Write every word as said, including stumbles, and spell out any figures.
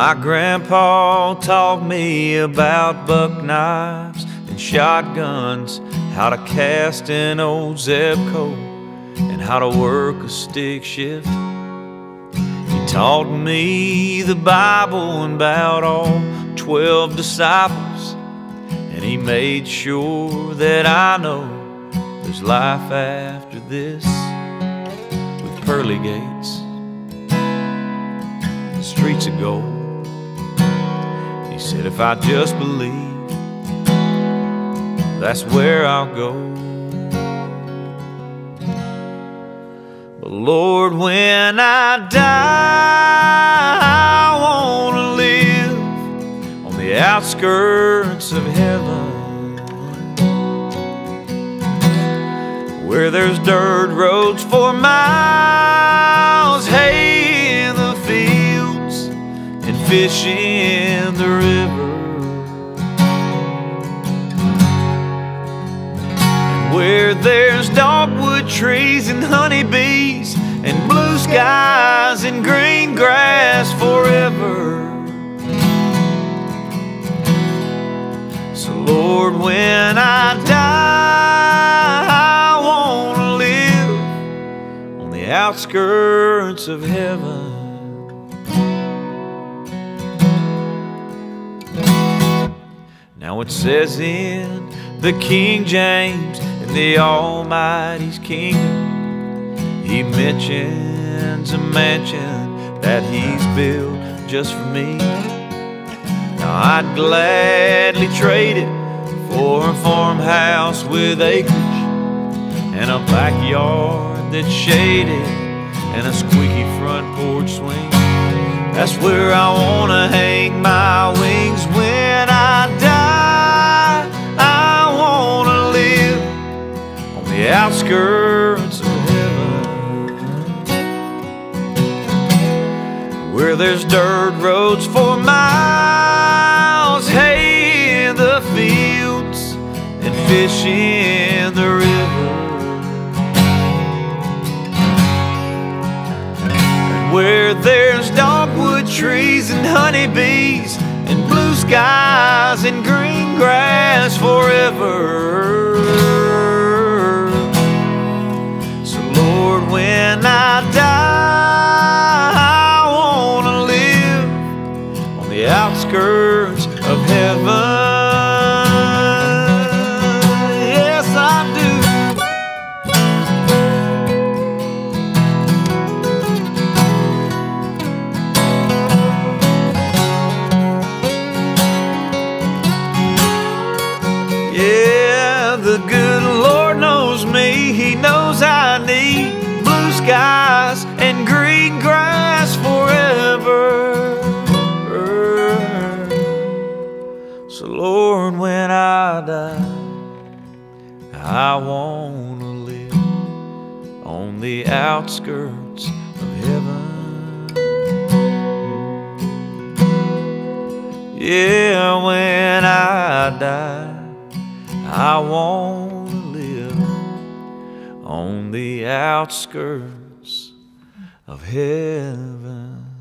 My grandpa taught me about buck knives and shotguns, how to cast an old Zebco, and how to work a stick shift. He taught me the Bible and about all twelve disciples, and he made sure that I know there's life after this, with pearly gates, the streets of gold. He said if I just believe, that's where I'll go. But Lord, when I die, I want to live on the outskirts of heaven, where there's dirt roads for miles, hay in the fields, and fish in the river, and where there's dogwood trees and honeybees and blue skies and green grass forever. So Lord, when I die, I want to live on the outskirts of heaven. Now it says in the King James, in the Almighty's kingdom, He mentions a mansion that He's built just for me. Now I'd gladly trade it for a farmhouse with acreage and a backyard that's shaded and a squeaky front porch swing. That's where I wanna hang my wings when I die. I wanna live on the outskirts of heaven, where there's dirt roads for miles, hay in the fields, and fish in the river, and where there's dogwood trees and honeybees and blue skies and green grass forever. So Lord, when I die, I want to live on the outskirts of heaven. Yes, I do. Yeah, the good Lord knows me. He knows I need blue skies and green grass forever. So Lord, when I die, I want to live on the outskirts of heaven. Yeah, when I die, I want to live on the outskirts of heaven.